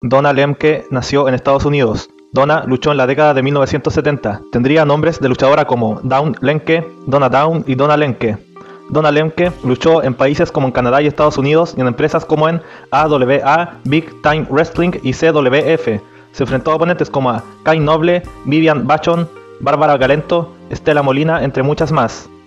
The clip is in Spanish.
Donna Lemke nació en Estados Unidos. Donna luchó en la década de 1970. Tendría nombres de luchadora como Dawn Lemke, Donna Dawn y Donna Lemke. Donna Lemke luchó en países como en Canadá y Estados Unidos y en empresas como en AWA, Big Time Wrestling y CWF. Se enfrentó a oponentes como a Kai Noble, Vivian Bachon, Bárbara Galento, Estela Molina, entre muchas más.